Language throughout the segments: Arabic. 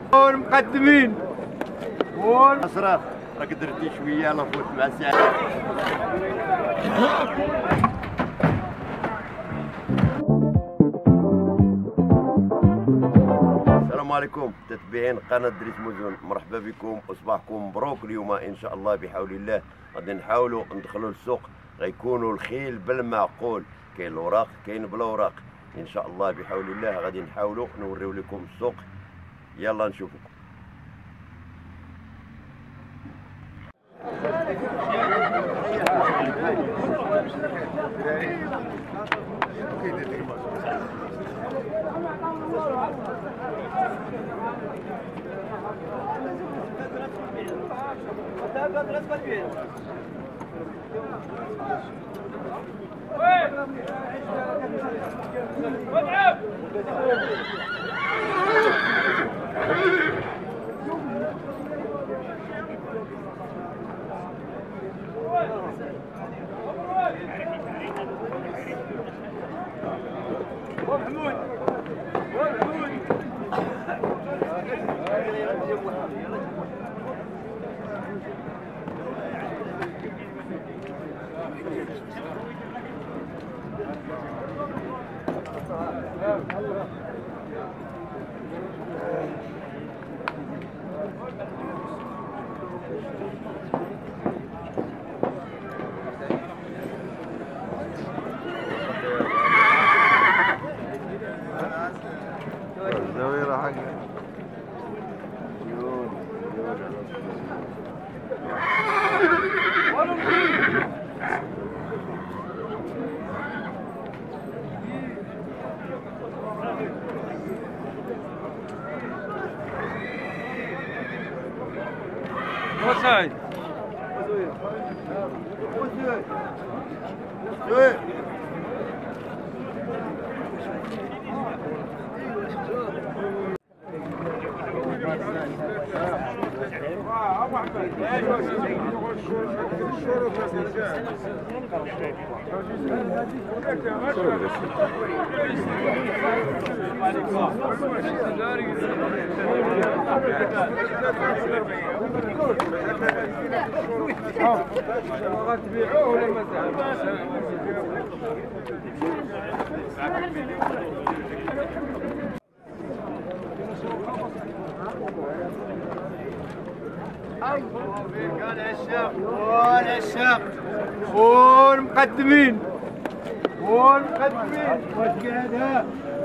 والمقدمين أسرار راك درتي شويه لا فوت مع الساعه. السلام عليكم متابعين قناه دريس مزون، مرحبا بكم وصباحكم مبروك. اليوم ان شاء الله بحول الله غادي نحاولوا ندخلوا للسوق، غيكونوا الخيل بالمعقول، كاين الاوراق كاين بلا اوراق. ان شاء الله بحول الله غادي نحاولوا نوريو لكم السوق، يلا نشوفوا. وسعيد غتبيعوه ولا مازال؟ والعشاق والمقدمين واش قاعدة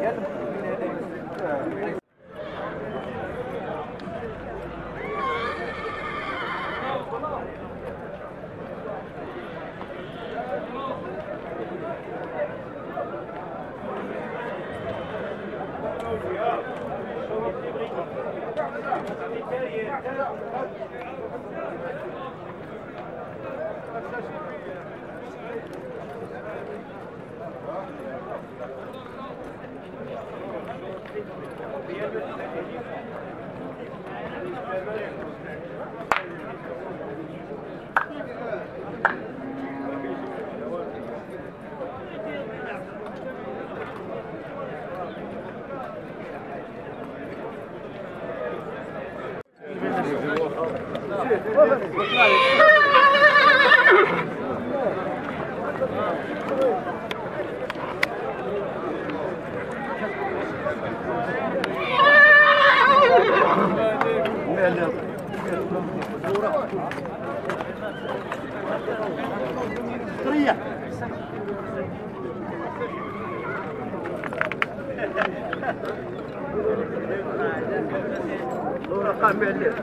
طريح ورقة معلم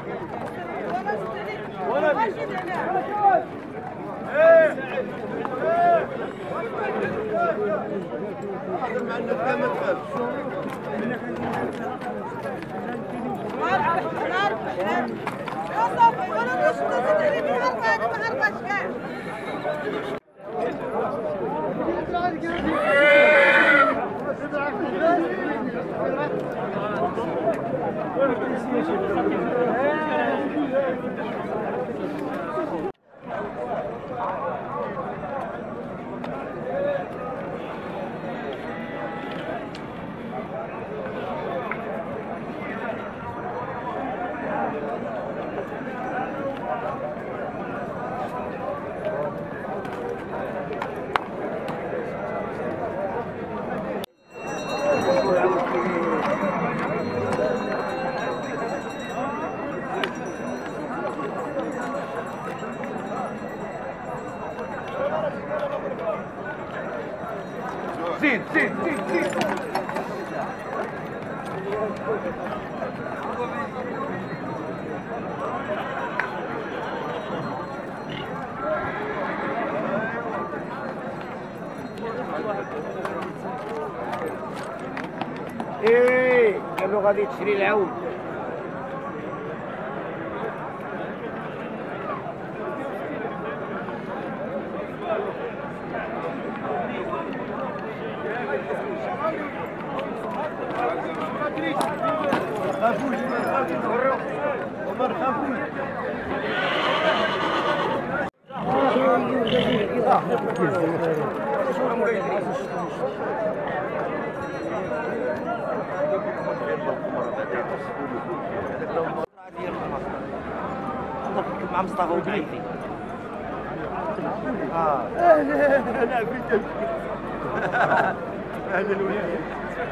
ولا زيد زيد زيد زيد. ايه قالوا غادي تشري العود. مع مصطفى وبعيدي. انا بيت اهلا وسهلا.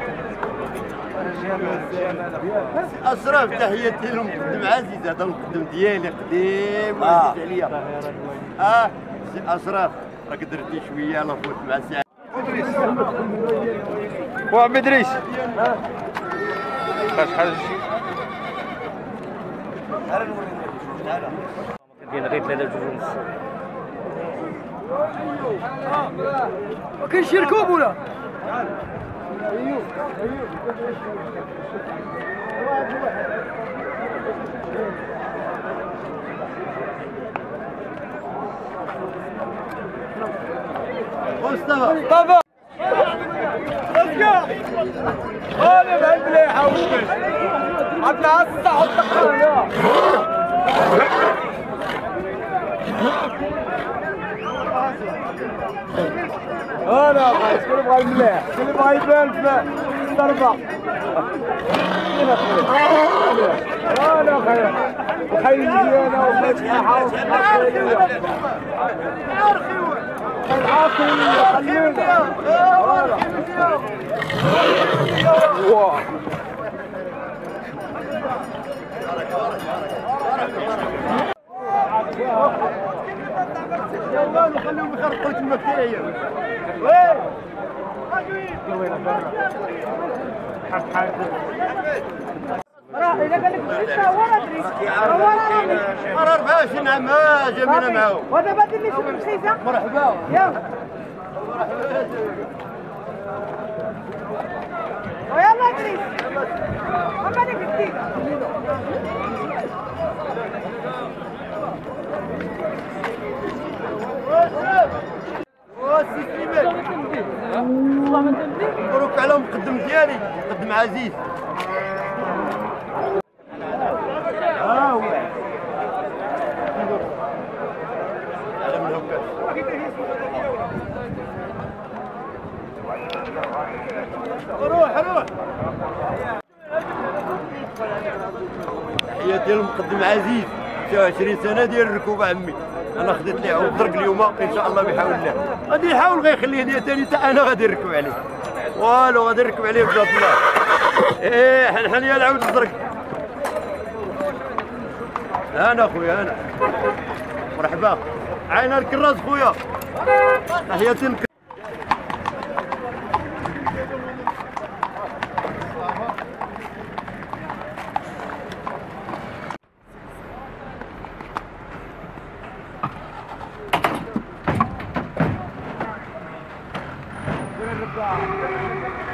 اشرف تحياتي للمقدم عزيز، هذا المقدم ديالي قديم وعزيز عليا. سي اشرف راك درتي شويه انا فوت مع الساعه. وعم ادريس شحال كاين غير 3 جوج ونص. ما كاينش ركوب ولا مصطفى طبعا. انا بالمليحه وكل عطنا عصا حط انا خايف كل بغى المليح، كل بغى يبان في الضربه. انا خير وخير مزيانه وفتحه وفتحه يلا نخليهم يخرقوا تما كاين. راه اذا قال لك انت هو ادري راه 24 عام جميله معاهم. ودابا دير لي شي رخيصه. مرحبا. يلا ويلا ادري اما انا قلت واسي سليمان مبروك على المقدم ديالي، مقدم عزيز. هو على من هكا روح روح. تحياتي للمقدم عزيز، 29 سنه ديال الركوب عمي. انا خديت ليه عود درك اليوم ان شاء الله بحول الله. غادي يحاول غيخليه لي ثاني حتى انا غادي نركب عليه. والو غادي نركب عليه بذات الله. ايه حنحن يا العود الزرق. انا خويا انا مرحبا. عين الكراس خويا. تحياتي لك. الرباط.